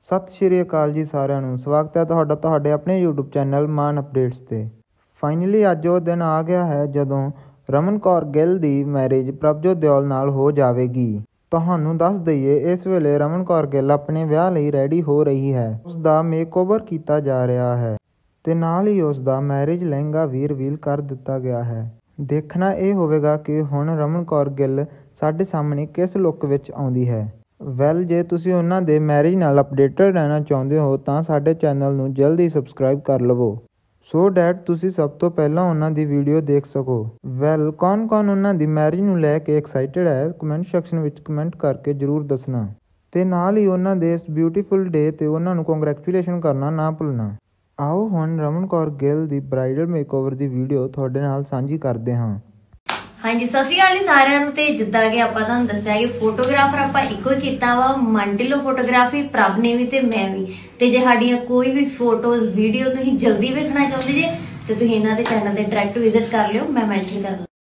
ਸਤਿ ਸ਼੍ਰੀ ਅਕਾਲ ਜੀ ਸਾਰਿਆਂ ਨੂੰ। ਸਵਾਗਤ ਹੈ ਤੁਹਾਡੇ ਆਪਣੇ YouTube ਚੈਨਲ ਮਾਨ ਅਪਡੇਟਸ ਤੇ। ਫਾਈਨਲੀ ਅੱਜ ਉਹ ਦਿਨ ਆ ਗਿਆ ਹੈ ਜਦੋਂ ਰਮਨ ਕੌਰ ਗਿੱਲ ਦੀ ਮੈਰਿਜ ਪ੍ਰਭਜੋਤ ਦਿਓਲ ਨਾਲ ਹੋ ਜਾਵੇਗੀ। ਤੁਹਾਨੂੰ ਦੱਸ ਦਈਏ, ਇਸ ਵੇਲੇ ਰਮਨ ਕੌਰ ਗਿੱਲ ਆਪਣੇ ਵਿਆਹ ਲਈ ਰੈਡੀ ਹੋ ਰਹੀ ਹੈ। ਉਸ ਦਾ ਮੇਕਓਵਰ ਕੀਤਾ ਜਾ ਰਿਹਾ ਹੈ ਤੇ ਨਾਲ ਹੀ ਉਸ ਦਾ ਮੈਰਿਜ ਲਹਿੰਗਾ ਵੀ ਰਿਵੀਲ ਕਰ ਦਿੱਤਾ ਗਿਆ ਹੈ। ਦੇਖਣਾ ਇਹ ਹੋਵੇਗਾ ਕਿ ਹੁਣ ਰਮਨ ਕੌਰ ਗਿੱਲ ਸਾਡੇ ਸਾਹਮਣੇ ਕਿਸ ਲੁੱਕ ਵਿੱਚ ਆਉਂਦੀ ਹੈ। ਜੇ ਤੁਸੀਂ ਉਹਨਾਂ ਦੇ ਮੈਰਿਜ ਨਾਲ ਅਪਡੇਟਡ ਰਹਿਣਾ ਚਾਹੁੰਦੇ ਹੋ ਤਾਂ ਸਾਡੇ ਚੈਨਲ ਨੂੰ ਜਲਦੀ ਸਬਸਕ੍ਰਾਈਬ ਕਰ ਲਵੋ ਸੋ ਡੈਟ ਤੁਸੀਂ ਸਭ ਤੋਂ ਪਹਿਲਾਂ ਉਹਨਾਂ ਦੀ ਵੀਡੀਓ ਦੇਖ ਸਕੋ। ਕੌਣ ਉਹਨਾਂ ਦੀ ਮੈਰਿਜ ਨੂੰ ਲੈ ਕੇ ਐਕਸਾਈਟਡ ਹੈ, ਕਮੈਂਟ ਸੈਕਸ਼ਨ ਵਿੱਚ ਕਮੈਂਟ ਕਰਕੇ ਜ਼ਰੂਰ ਦੱਸਣਾ ਤੇ ਨਾਲ ਹੀ ਉਹਨਾਂ ਦੇ ਇਸ ਬਿਊਟੀਫੁਲ ਡੇ ਤੇ ਉਹਨਾਂ ਨੂੰ ਕੰਗ੍ਰੈਚੁਲੇਸ਼ਨ ਕਰਨਾ ਨਾ ਭੁੱਲਣਾ। ਆਓ ਹੁਣ ਰਮਨ ਕੌਰ ਗਿੱਲ ਦੀ ਬ੍ਰਾਈਡਲ ਮੇਕਓਵਰ ਦੀ ਵੀਡੀਓ ਤੁਹਾਡੇ ਨਾਲ ਸਾਂਝੀ ਕਰਦੇ ਹਾਂ। ਹਾਂਜੀ, ਸਤਿ ਸ਼੍ਰੀ ਅਕਾਲ ਜੀ ਸਾਰਿਆਂ ਨੂੰ। ਤੇ ਜਿੱਦਾਂ ਕਿ ਆਪਾਂ ਤੁਹਾਨੂੰ ਦੱਸਿਆ ਕਿ ਫੋਟੋਗ੍ਰਾਫਰ ਆਪਾਂ ਇੱਕੋ ਹੀ ਕੀਤਾ ਵਾ, ਮੰਡਿਲੋ ਫੋਟੋਗ੍ਰਾਫੀ ਪ੍ਰਭ ਨੇ ਵੀ ਤੇ ਮੈਂ ਵੀ। ਤੇ ਜੇ ਸਾਡੀਆਂ ਕੋਈ ਵੀ ਫੋਟੋਜ਼ ਵੀਡੀਓ ਤੁਸੀਂ ਜਲਦੀ ਵੇਖਣਾ ਚਾਹੁੰਦੇ ਜੇ ਤੇ ਤੁਸੀਂ ਇਹਨਾਂ ਦੇ ਚੈਨਲ ਤੇ ਡਾਇਰੈਕਟ ਵਿਜ਼ਿਟ ਕਰ ਲਿਓ, ਮੈਂ ਮੈਂਸ਼ਨ ਕਰ